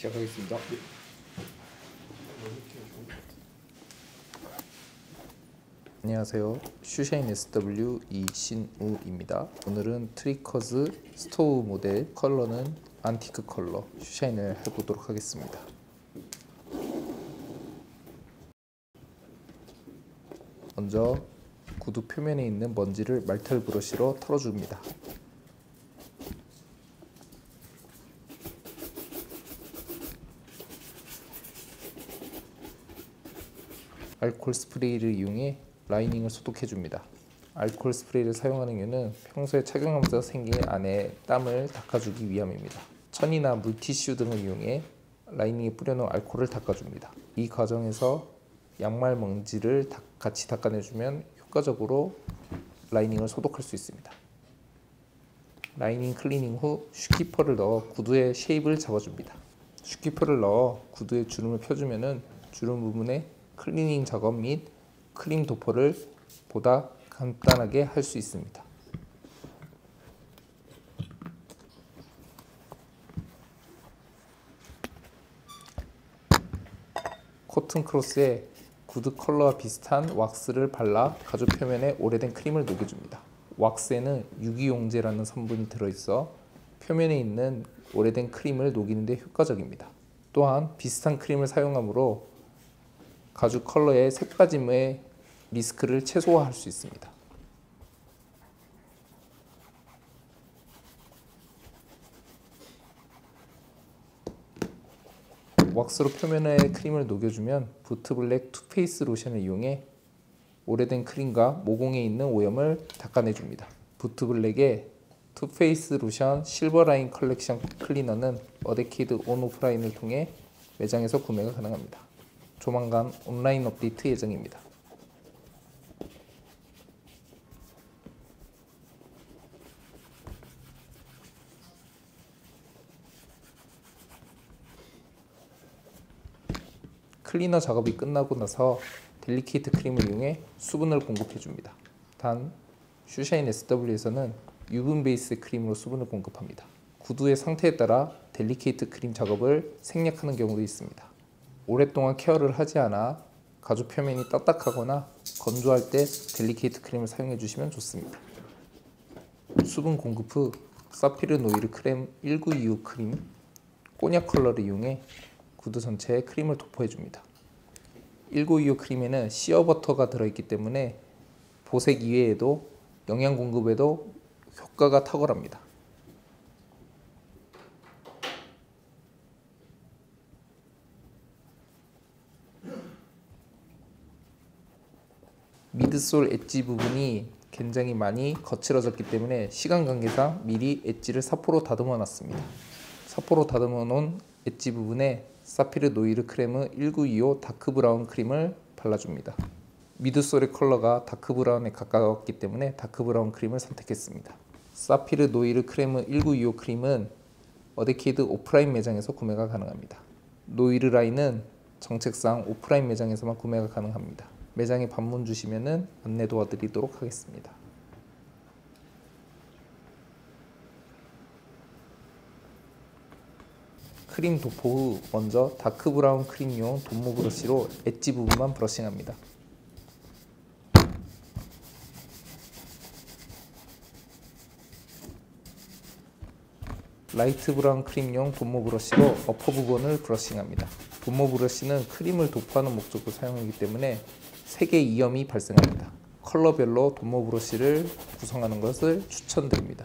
시작하겠습니다. 안녕하세요. 슈샤인 SW 이신우입니다. 오늘은 트리커즈 스토우 모델 컬러는 안티크 컬러 슈샤인을 해보도록 하겠습니다. 먼저 구두 표면에 있는 먼지를 말털 브러쉬로 털어줍니다. 알코올 스프레이를 이용해 라이닝을 소독해줍니다. 알코올 스프레이를 사용하는 이유는 평소에 착용하면서 생긴 안에 땀을 닦아주기 위함입니다. 천이나 물티슈 등을 이용해 라이닝에 뿌려놓은 알코올을 닦아줍니다. 이 과정에서 양말 먼지를 같이 닦아내주면 효과적으로 라이닝을 소독할 수 있습니다. 라이닝 클리닝 후 슈키퍼를 넣어 구두의 쉐입을 잡아줍니다. 슈키퍼를 넣어 구두에 주름을 펴주면 주름 부분에 클리닝 작업 및 크림 도포를 보다 간단하게 할 수 있습니다. 코튼 크로스에 구두 컬러와 비슷한 왁스를 발라 가죽 표면에 오래된 크림을 녹여줍니다. 왁스에는 유기용제라는 성분이 들어있어 표면에 있는 오래된 크림을 녹이는 데 효과적입니다. 또한 비슷한 크림을 사용하므로 가죽 컬러의 색빠짐의 리스크를 최소화할 수 있습니다. 왁스로 표면에 크림을 녹여주면 부트블랙 투페이스 로션을 이용해 오래된 크림과 모공에 있는 오염을 닦아내줍니다. 부트블랙의 투페이스 로션 실버라인 컬렉션 클리너는 어데키드 온 오프라인을 통해 매장에서 구매가 가능합니다. 조만간 온라인 업데이트 예정입니다. 클리너 작업이 끝나고 나서 델리케이트 크림을 이용해 수분을 공급해 줍니다. 단 슈샤인 SW에서는 유분 베이스 크림으로 수분을 공급합니다. 구두의 상태에 따라 델리케이트 크림 작업을 생략하는 경우도 있습니다. 오랫동안 케어를 하지 않아 가죽 표면이 딱딱하거나 건조할 때 델리케이트 크림을 사용해 주시면 좋습니다. 수분 공급 후 사피르 노이르 크렘 1925 크림 꼬냑 컬러를 이용해 구두 전체에 크림을 도포해 줍니다. 1925 크림에는 시어버터가 들어있기 때문에 보색 이외에도 영양 공급에도 효과가 탁월합니다. 미드솔 엣지 부분이 굉장히 많이 거칠어졌기 때문에 시간 관계상 미리 엣지를 사포로 다듬어 놨습니다. 사포로 다듬어 놓은 엣지 부분에 사피르 노이르 크렘의 1925 다크 브라운 크림을 발라줍니다. 미드솔의 컬러가 다크 브라운에 가까웠기 때문에 다크 브라운 크림을 선택했습니다. 사피르 노이르 크렘의 1925 크림은 어데키드 오프라인 매장에서 구매가 가능합니다. 노이르 라인은 정책상 오프라인 매장에서만 구매가 가능합니다. 매장에 방문 주시면 안내 도와드리도록 하겠습니다. 크림 도포 후 먼저 다크 브라운 크림용 돔모 브러쉬로 엣지 부분만 브러싱합니다. 라이트 브라운 크림용 돔모 브러쉬로 어퍼 부분을 브러싱합니다. 돔모 브러쉬는 크림을 도포하는 목적으로 사용하기 때문에 색의 이염이 발생합니다. 컬러별로 돔모 브러쉬를 구성하는 것을 추천드립니다.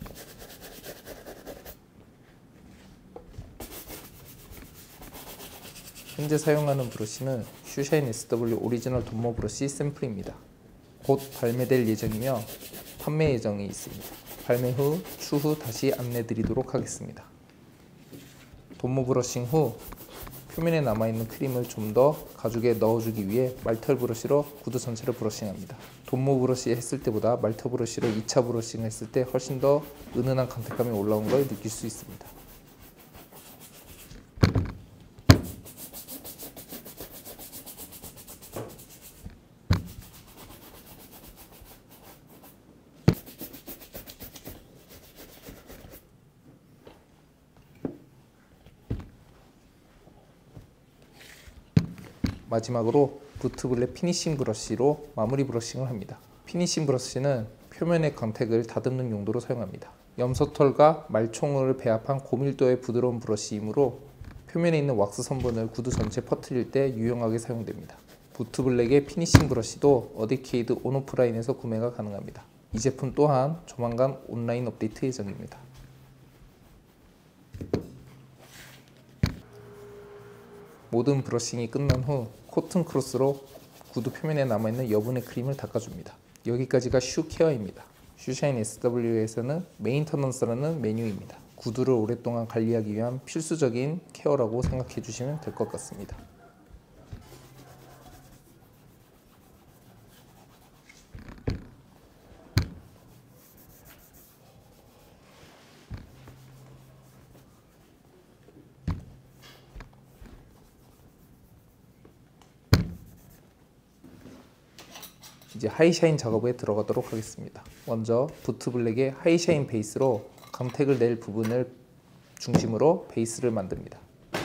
현재 사용하는 브러쉬는 슈샤인 SW 오리지널 돔모 브러쉬 샘플입니다. 곧 발매될 예정이며 판매 예정이 있습니다. 발매 후 추후 다시 안내드리도록 하겠습니다. 돔모 브러싱 후 표면에 남아있는 크림을 좀 더 가죽에 넣어주기 위해 말털 브러쉬로 구두 전체를 브러싱합니다. 돔모 브러쉬 했을 때보다 말털 브러쉬로 2차 브러싱 했을 때 훨씬 더 은은한 강택감이 올라온 걸 느낄 수 있습니다. 마지막으로 부트블랙 피니싱 브러쉬로 마무리 브러싱을 합니다. 피니싱 브러쉬는 표면의 광택을 다듬는 용도로 사용합니다. 염소털과 말총을 배합한 고밀도의 부드러운 브러쉬이므로 표면에 있는 왁스 성분을 구두 전체에 퍼뜨릴 때 유용하게 사용됩니다. 부트블랙의 피니싱 브러쉬도 어데케이드 온오프라인에서 구매가 가능합니다. 이 제품 또한 조만간 온라인 업데이트 예정입니다. 모든 브러싱이 끝난 후 코튼 크로스로 구두 표면에 남아있는 여분의 크림을 닦아줍니다. 여기까지가 슈 케어입니다. 슈샤인 SW에서는 메인터넌스라는 메뉴입니다. 구두를 오랫동안 관리하기 위한 필수적인 케어라고 생각해 주시면 될 것 같습니다. 이제 하이샤인 작업에 들어가도록 하겠습니다. 먼저 부트블랙의 하이샤인 베이스로 광택을 낼 부분을 중심으로 베이스를 만듭니다.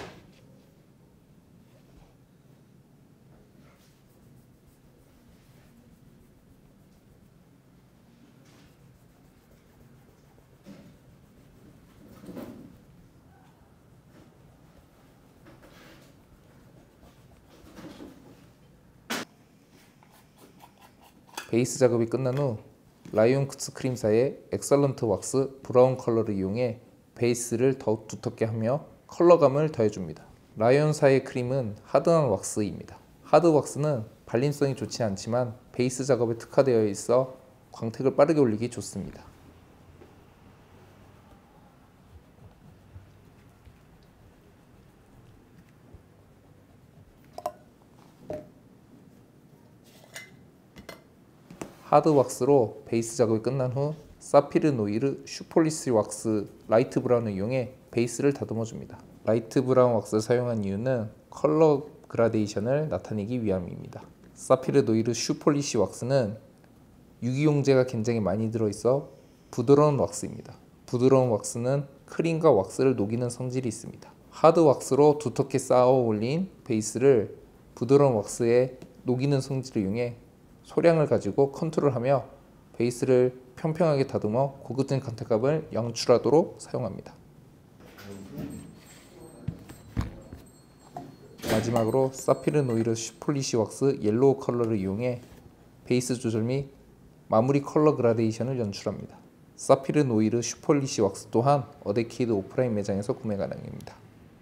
베이스 작업이 끝난 후 라이온쿠츠 크림사의 엑설런트 왁스 브라운 컬러를 이용해 베이스를 더욱 두텁게 하며 컬러감을 더해줍니다. 라이온사의 크림은 하드한 왁스입니다. 하드 왁스는 발림성이 좋지 않지만 베이스 작업에 특화되어 있어 광택을 빠르게 올리기 좋습니다. 하드 왁스로 베이스 작업이 끝난 후 사피르 노이르 슈폴리스 왁스 라이트 브라운을 이용해 베이스를 다듬어 줍니다. 라이트 브라운 왁스를 사용한 이유는 컬러 그라데이션을 나타내기 위함입니다. 사피르 노이르 슈폴리시 왁스는 유기용제가 굉장히 많이 들어있어 부드러운 왁스입니다. 부드러운 왁스는 크림과 왁스를 녹이는 성질이 있습니다. 하드 왁스로 두텁게 쌓아 올린 베이스를 부드러운 왁스에 녹이는 성질을 이용해 소량을 가지고 컨트롤하며 베이스를 평평하게 다듬어 고급진 광택감을 연출하도록 사용합니다. 마지막으로 사피르 노이르 슈폴리시 왁스 옐로우 컬러를 이용해 베이스 조절 및 마무리 컬러 그라데이션을 연출합니다. 사피르 노이르 슈폴리시 왁스 또한 어데케이드 오프라인 매장에서 구매 가능합니다.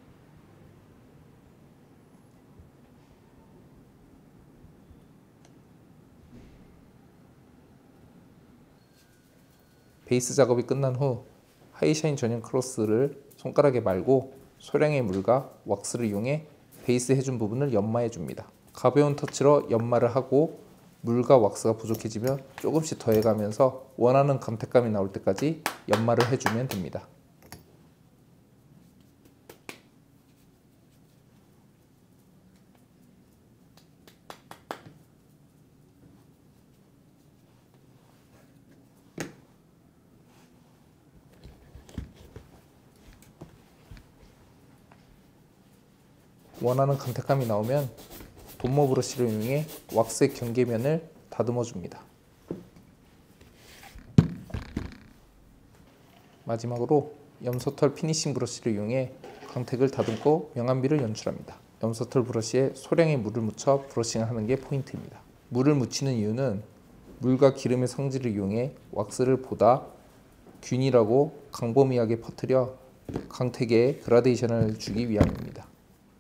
베이스 작업이 끝난 후 하이샤인 전용 크로스를 손가락에 말고 소량의 물과 왁스를 이용해 베이스 해준 부분을 연마해 줍니다. 가벼운 터치로 연마를 하고 물과 왁스가 부족해지면 조금씩 더해가면서 원하는 광택감이 나올 때까지 연마를 해주면 됩니다. 원하는 광택감이 나오면 돔머 브러쉬를 이용해 왁스의 경계면을 다듬어 줍니다. 마지막으로 염소털 피니싱 브러쉬를 이용해 광택을 다듬고 명암비를 연출합니다. 염소털 브러쉬에 소량의 물을 묻혀 브러싱을 하는 게 포인트입니다. 물을 묻히는 이유는 물과 기름의 성질을 이용해 왁스를 보다 균일하고 광범위하게 퍼뜨려 광택에 그라데이션을 주기 위함입니다.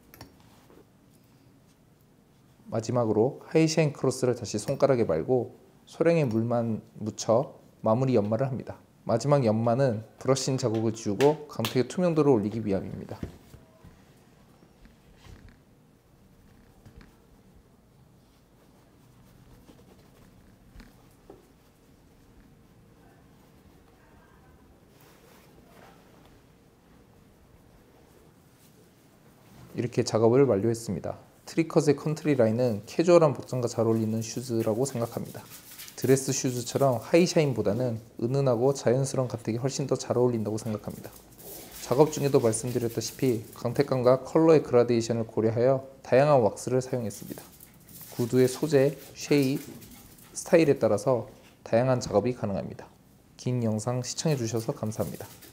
마지막으로 하이샤인 크로스를 다시 손가락에 말고 소량의 물만 묻혀 마무리 연마를 합니다. 마지막 연마는 브러싱 자국을 지우고 광택의 투명도를 올리기 위함입니다. 이렇게 작업을 완료했습니다. 트리컷의 컨트리 라인은 캐주얼한 복장과 잘 어울리는 슈즈라고 생각합니다. 드레스 슈즈처럼 하이샤인보다는 은은하고 자연스러운 광택이 훨씬 더 잘 어울린다고 생각합니다. 작업 중에도 말씀드렸다시피 강택감과 컬러의 그라데이션을 고려하여 다양한 왁스를 사용했습니다. 구두의 소재, 쉐입, 스타일에 따라서 다양한 작업이 가능합니다. 긴 영상 시청해주셔서 감사합니다.